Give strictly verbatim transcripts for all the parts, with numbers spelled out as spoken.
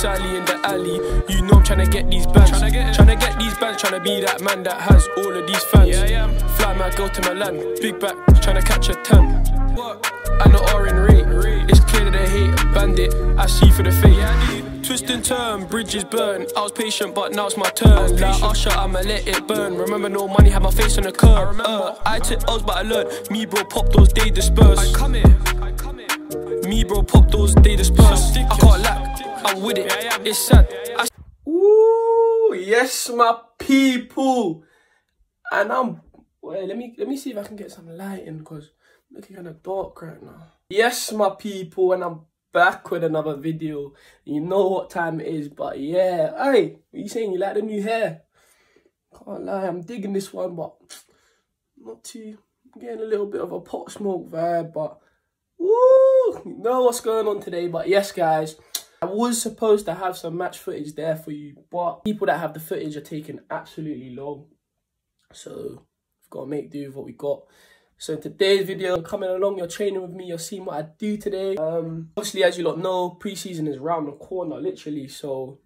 Sally in the alley. You know I'm tryna get these bands. Tryna get, tryna get these bands, tryna be that man that has all of these fans. Yeah, yeah. Fly my girl to Milan, big back, tryna catch a tan. I know R and rate. It's clear that they hate a bandit. I see for the fate. Yeah, twist and turn, bridges burn. I was patient, but now it's my turn. Like Usher, I'ma let it burn. Remember, no money, had my face on the curb. I remember. Uh, I took L's, but I learned. Me, bro, pop those, they disperse. I come here. I come here. Me, bro, pop those, they disperse. I can't lack. I'm with it. It's sad. I Ooh, yes, my people. And I'm. Wait, let me let me see if I can get some lighting, because looking kind of dark right now. Yes, my people, and I'm back with another video. You know what time it is, but yeah. Hey, what you saying? You like the new hair? Can't lie, I'm digging this one, but not too. I'm getting a little bit of a Pop Smoke vibe, but woo, you know what's going on today. But yes, guys, I was supposed to have some match footage there for you, but people that have the footage are taking absolutely long, so we've got to make do with what we got. So in today's video, coming along, you're training with me, you're seeing what I do today. Um, obviously, as you lot know, pre-season is round the corner, literally. So,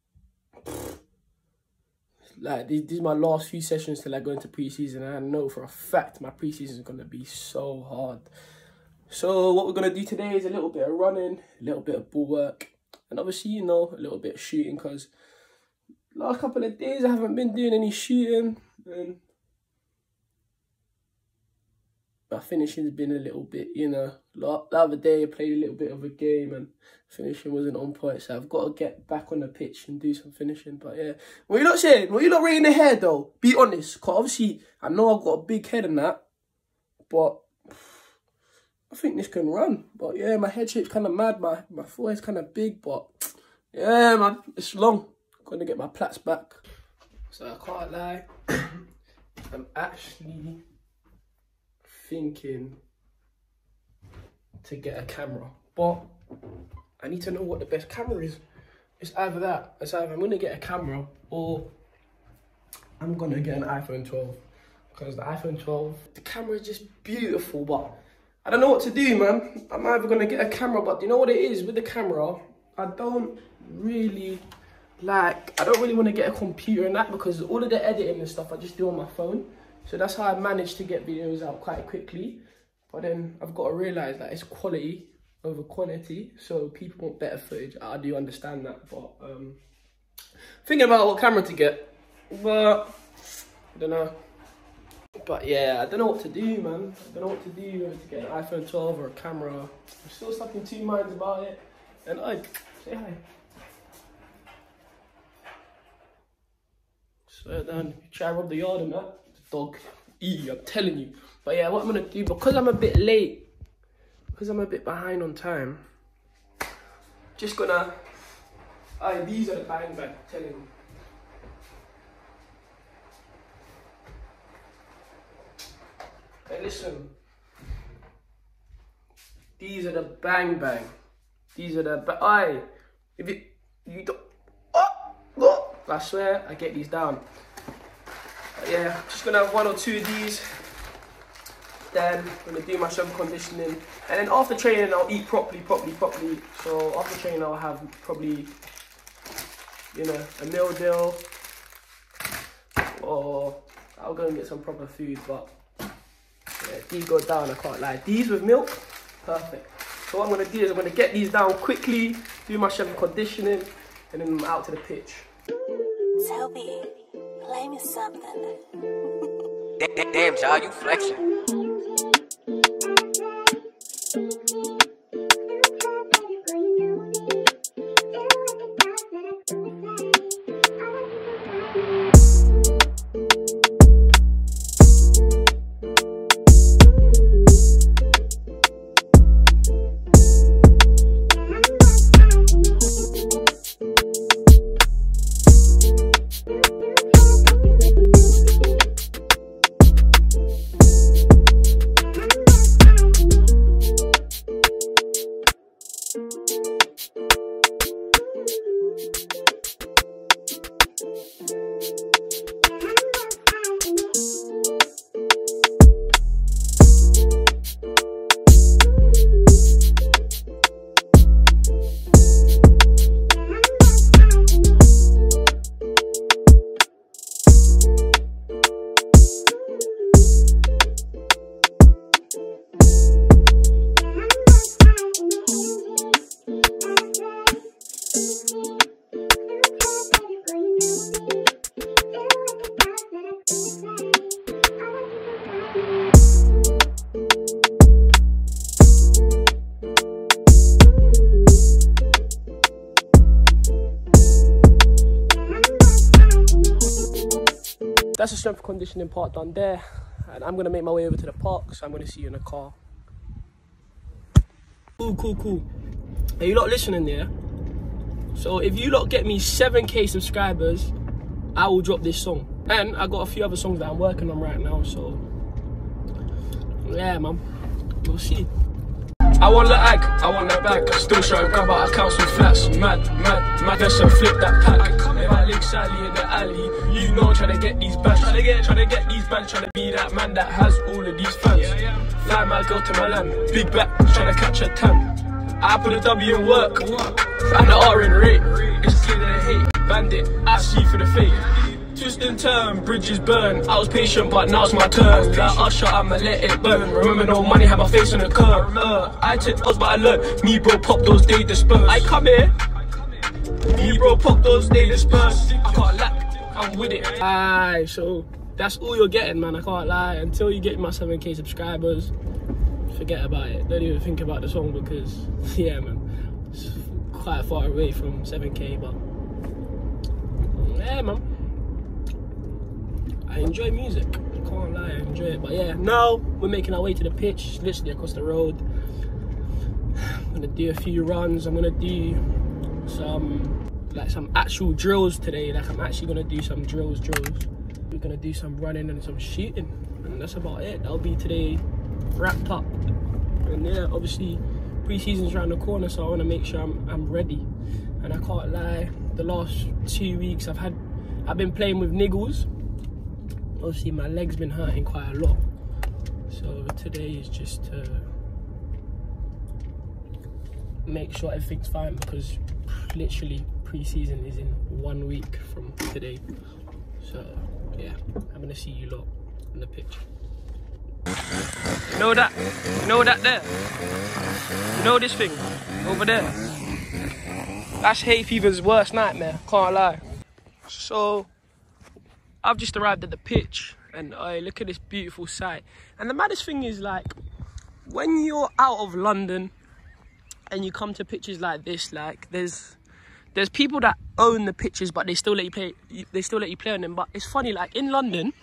like, these, these are my last few sessions till I go into pre-season. And I know for a fact my pre-season is going to be so hard. So what we're going to do today is a little bit of running, a little bit of ball work. And obviously, you know, a little bit of shooting, because last couple of days I haven't been doing any shooting. And my finishing's been a little bit, you know, the other day I played a little bit of a game and finishing wasn't on point, so I've got to get back on the pitch and do some finishing. But yeah, what you not saying? What you not rating the hair though? Be honest, because obviously I know I've got a big head and that, but I think this can run. But yeah, my head shape's kind of mad, my, my forehead's kind of big, but yeah, man, it's long. I'm going to get my plaits back. So I can't lie, I'm actually thinking to get a camera, but I need to know what the best camera is. It's either that, it's either I'm gonna get a camera or I'm gonna get an iPhone twelve, because the iPhone twelve, the camera is just beautiful, but I don't know what to do, man. I'm either gonna get a camera, but you know what it is with the camera? I don't really like, I don't really want to get a computer and that, because all of the editing and stuff I just do on my phone. So that's how I managed to get videos out quite quickly. But then I've got to realise that it's quality over quantity. So people want better footage. I do understand that. But um, thinking about what camera to get. But I don't know. But yeah, I don't know what to do, man. I don't know what to do, whether to get an iPhone twelve or a camera. I'm still stuck in two minds about it. And I say hi. Swear down, you try to rub the yard and that. Dog, E, I'm telling you. But yeah, what I'm gonna do, because I'm a bit late, because I'm a bit behind on time, just gonna, aye, these are the bang bang, I'm telling you. Hey, listen, these are the bang bang, these are the, ba aye, if you, you don't, oh, oh, I swear, I get these down. Yeah, just gonna have one or two of these. Then I'm gonna do my strength conditioning, and then after training I'll eat properly, properly, properly. So after training I'll have probably, you know, a meal deal, or I'll go and get some proper food. But yeah, these go down, I can't lie. These with milk, perfect. So what I'm gonna do is I'm gonna get these down quickly, do my strength conditioning, and then I'm out to the pitch. Toby, play me something. Damn, y'all, you flexing. that's the strength and conditioning part done there. And I'm going to make my way over to the park, so I'm going to see you in the car. Cool, cool, cool. Are you lot listening there? So if you lot get me seven K subscribers, I will drop this song. And I got a few other songs that I'm working on right now, so yeah, man, we'll see. I want the ag, I want that bag. Still trying to grab out accounts with flats. Mad, mad, mad, let's flip that pack. If I link Sally in the alley, you know I'm trying to get these bands. Trying to get, trying to get these bands, trying to be that man that has all of these fans. Fly my girl to my land, big back, trying to catch a tan. I put a W in work, and the R in rate. It's clear that they hate, bandit, I see for the fake. Twist and turn, bridges burn. I was patient, but now it's my turn. Like Usher, I'ma let it burn. Remember, no money, had my face on the curb. Uh, I took Oz, but I learned. Me, bro, pop those, they disperse. I come here. Me, bro, pop those, they disperse. I can't lack, I'm with it. Aye, so that's all you're getting, man. I can't lie. Until you get my seven K subscribers, forget about it. Don't even think about the song because, yeah, man, it's quite far away from seven K, but yeah, man. I enjoy music, I can't lie, I enjoy it. But yeah, now we're making our way to the pitch, literally across the road. I'm gonna do a few runs, I'm gonna do some, like some actual drills today. Like I'm actually gonna do some drills, drills. We're gonna do some running and some shooting. And that's about it, that'll be today wrapped up. And yeah, obviously, pre-season's around the corner, so I wanna make sure I'm, I'm ready. And I can't lie, the last two weeks I've had, I've been playing with niggles. Obviously my leg's been hurting quite a lot, so today is just to make sure everything's fine, because literally pre-season is in one week from today. So yeah, I'm gonna see you lot on the pitch. You know that? You know that there? You know this thing over there? That's hay fever's worst nightmare, can't lie. So I've just arrived at the pitch, and uh, look at this beautiful sight. And the maddest thing is, like, when you're out of London and you come to pitches like this, like there's there's people that own the pitches, but they still let you play. They still let you play on them. But it's funny, like in London,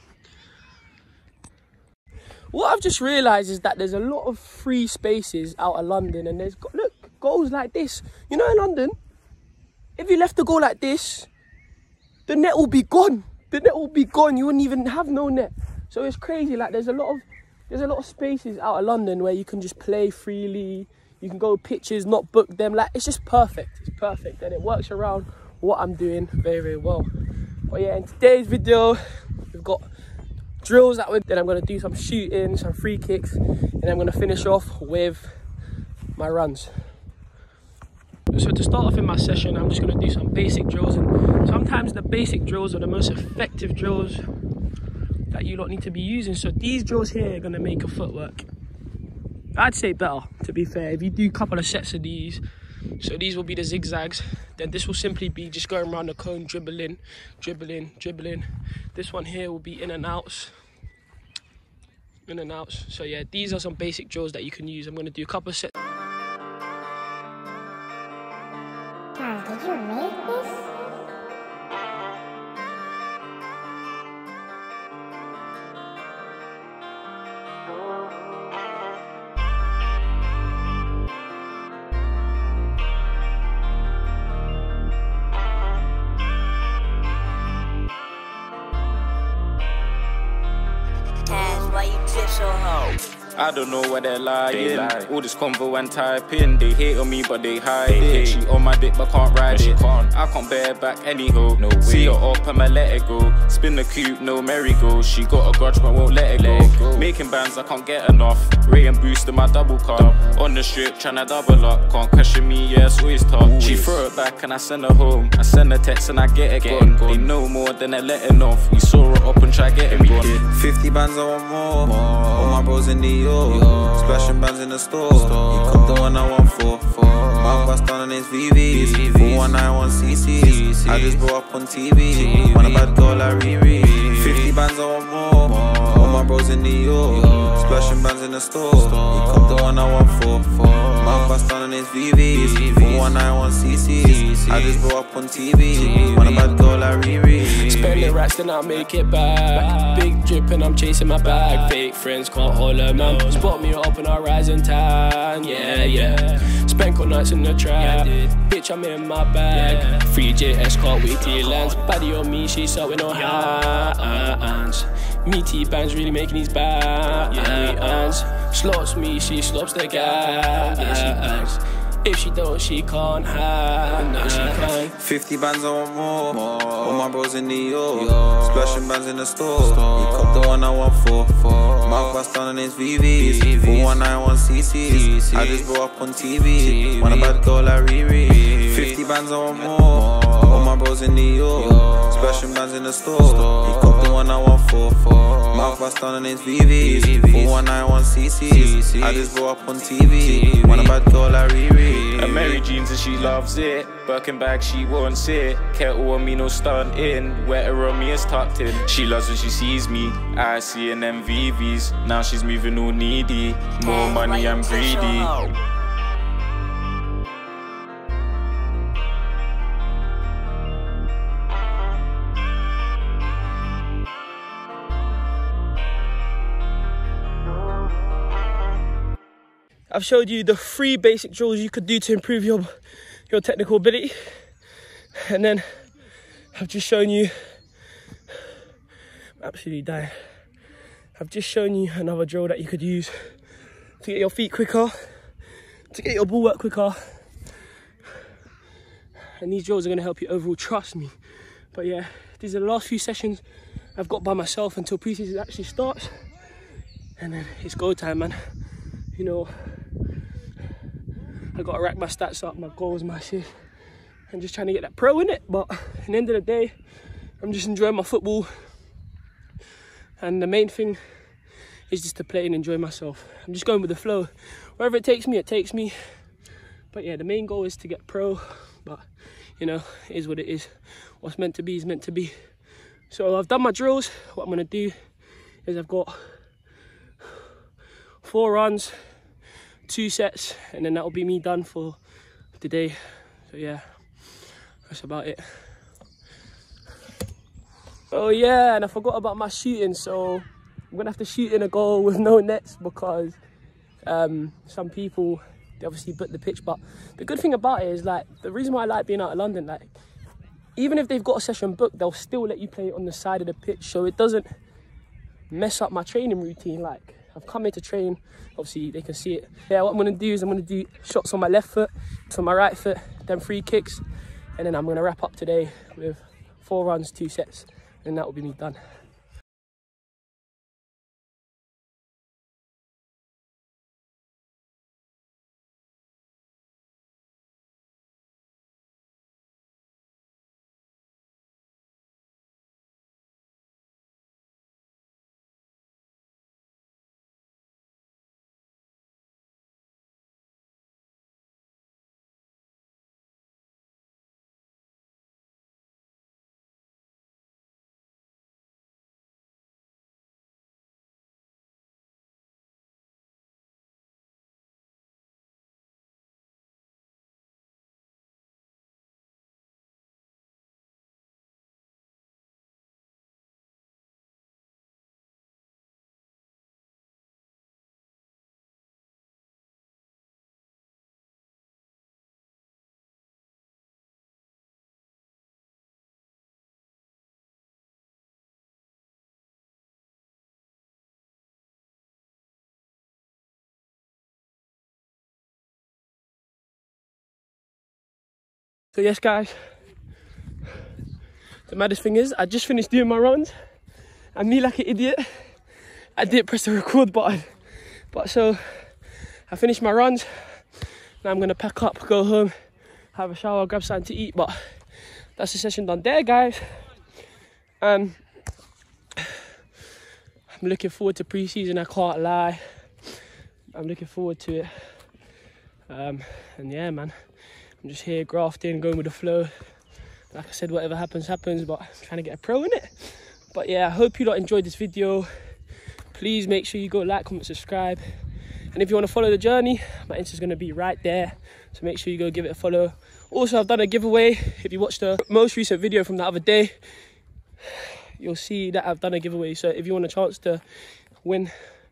what I've just realised is that there's a lot of free spaces out of London, and there's look goals like this. You know, in London, if you left a goal like this, the net will be gone. The net will be gone. You wouldn't even have no net. So it's crazy. Like there's a lot of there's a lot of spaces out of London where you can just play freely. You can go pitches, not book them. Like it's just perfect. It's perfect, and it works around what I'm doing very, very well. But yeah, in today's video, we've got drills that we're. Then I'm gonna do some shooting, some free kicks, and I'm gonna finish off with my runs. So to start off in my session, I'm just going to do some basic drills, and sometimes the basic drills are the most effective drills that you lot need to be using. So these drills here are going to make your footwork, I'd say, better, to be fair. If you do a couple of sets of these, so these will be the zigzags, then this will simply be just going around the cone, dribbling, dribbling, dribbling. This one here will be in and outs, in and outs. So yeah, these are some basic drills that you can use. I'm going to do a couple of sets. Did you make this? Cash, why you tip so low? I don't know where they're lying. They lie. All this convo and typing. They hate on me, but they hide they it. Hate. She on my dick, but can't ride no, it. Can't. I can't bear back anyhow. No way. See her up, I'ma let it go. Spin the coupe, no merry-go. She got a grudge, but won't let it, let go. it go. Making bands, I can't get enough. Ray and boosting my double cup. Double. On the strip, tryna double up. Can't question me, yeah, it's always tough. Always. She throw it back and I send her home. I send her text and I get it get gone. gone. They know more than they're letting off. We saw her up and try getting gone. Did. fifty bands, I want more. more. All my bros in the York. Splashing bands in the store. store. You come the one I want for. for. My boss down on his V V. four one nine one C Cs. I just brought up on T V. Want a bad girl like Riri. fifty bands I want more. more. All my bros in New York. Splashing bands in the store. He copped the one I want for. Mouth bust down on his V Vs. four one nine one C Cs. I just blew up on T V. Want a bad girl like Riri. Spend the racks, then I'll make it back. Big drip and I'm chasing my bag. Fake friends can't hold her, man. Spot me up in our rising tan. Yeah, yeah. Spend cold nights in the trap. Bitch, I'm in my bag. three J S, can't wait till it lands. Baddie on me, she's out with no hands. Meaty bands really making these bad hands. Slots me, she slops the gas. Yeah, she bangs. If she don't, she can't have. No, she can't. fifty bands, I want more. more. All my bros in New York. York. Splashing bands in the store. store. He copped the one I want for. for. Mouth bust down on his V Vs. four one nine one C Cs. I just blew up on T V. Want a bad girl like Riri. fifty bands, I want more. All my bros in New York. York. Splashing bands in the store. store. He copped the one I want for. for. Mouth bust down on his V Vs. four one nine one C Cs. I just blew up on T V. Want a bad girl like Riri. A Mary jeans and she loves it. Birkin bag, she wants it. Kettle on me, no stunting. Wetter on me, it's tucked in. She loves when she sees me. I see in them V Vs. Now she's moving all needy. More money, I'm greedy. I've showed you the three basic drills you could do to improve your your technical ability, and then I've just shown you, I'm absolutely dying, I've just shown you another drill that you could use to get your feet quicker, to get your ball work quicker, and these drills are going to help you overall, trust me. But yeah, these are the last few sessions I've got by myself until pre-season actually starts, and then it's go time, man. You know, I gotta rack my stats up, my goals, my shit, and just trying to get that pro in it. But at the end of the day, I'm just enjoying my football, and the main thing is just to play and enjoy myself. I'm just going with the flow. Wherever it takes me, it takes me. But yeah, the main goal is to get pro. But you know, it is what it is. What's meant to be is meant to be. So I've done my drills. What I'm gonna do is I've got four runs, two sets, and then that'll be me done for today. So yeah, that's about it. Oh yeah, and I forgot about my shooting, so I'm gonna have to shoot in a goal with no nets because um, some people, they obviously book the pitch. But the good thing about it is, like, the reason why I like being out of London, like, even if they've got a session booked, they'll still let you play on the side of the pitch, so it doesn't mess up my training routine. Like, I've come here to train, obviously they can see it. Yeah, what I'm gonna do is I'm gonna do shots on my left foot, to my right foot, then free kicks, and then I'm gonna wrap up today with four runs, two sets, and that will be me done. So yes guys, the maddest thing is I just finished doing my runs, and me like an idiot, I didn't press the record button. But so I finished my runs, now I'm gonna pack up, go home, have a shower, grab something to eat. But that's the session done there, guys. Um, I'm looking forward to pre-season, I can't lie. I'm looking forward to it. Um, and yeah, man, I'm just here grafting, going with the flow. Like I said, whatever happens, happens, but I'm trying to get a pro in it. But yeah, I hope you lot enjoyed this video. please make sure you go like, comment, subscribe. And if you want to follow the journey, my Insta's going to be right there. So make sure you go give it a follow. Also, I've done a giveaway. If you watched the most recent video from the other day, you'll see that I've done a giveaway. So if you want a chance to win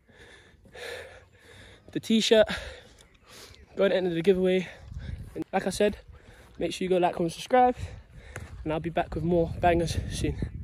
the t-shirt, go at the end of the giveaway. And like I said, make sure you go like, comment, subscribe. And I'll be back with more bangers soon.